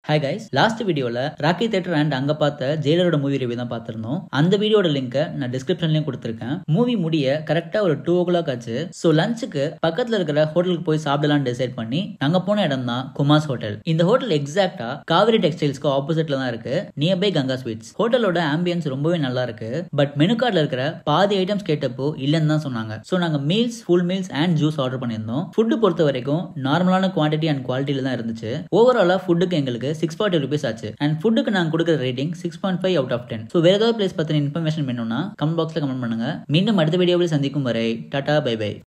Hi guys, last வீடியோல rakhi theatre and அங்க பார்த்த ஜெயிலரோட மூவி ரிவ்யூ தான் பார்த்திருந்தோம். அந்த வீடியோட லிங்கை நான் டிஸ்கிரிப்ஷன்லயும் கொடுத்திருக்கேன். மூவி முடிய கரெக்டா ஒரு 2 o'clock ஆச்சு. சோ லஞ்சுக்கு பக்கத்துல இருக்கிற ஹோட்டலுக்கு போய் சாப்பிடலாம்னு டிசைட் பண்ணி நாங்க போன இடம் தான் குமாஸ் ஹோட்டல். இந்த ஹோட்டல் எக்ஸாக்டா காவிரி டெக்ஸ்டைல்ஸ்க்கு ஆப்போசிட்ல தான் இருக்கு, நியர்பை கங்கா ஸ்வீட்ஸ். ஹோட்டலோட ஆம்பியன்ஸ் ரொம்பவே நல்லா இருக்கு. பட் மெனு கார்டுல இருக்கிற பாதி ஐட்டம்ஸ் கேட்டப்போ இல்லன்னு தான் சொன்னாங்க. சோ நாங்க meals, full meals and juice order பண்ணியிருந்தோம். ஃபுட் பொறுத்த வரைக்கும் நார்மலான குவான்டிட்டி அண்ட் குவாலிட்டியில தான் இருந்துச்சு. ஓவராலா ஃபுட்டுக்கு எங்களுக்கு 640 rupees ஆச்சு. அண்ட் ஃபுட்டுக்கு நாங்க கொடுக்குற ரேட்டிங் 6.5 out of 10. ஸோ வேற ஏதாவது பிளேஸ் பத்தின இன்ஃபர்மேஷன் வேணும்னா கமெண்ட் பாக்ஸ்ல கமெண்ட் பண்ணுங்க. மீண்டும் அடுத்த வீடியோவில் சந்திக்கும் வரை டாடா, பை பை.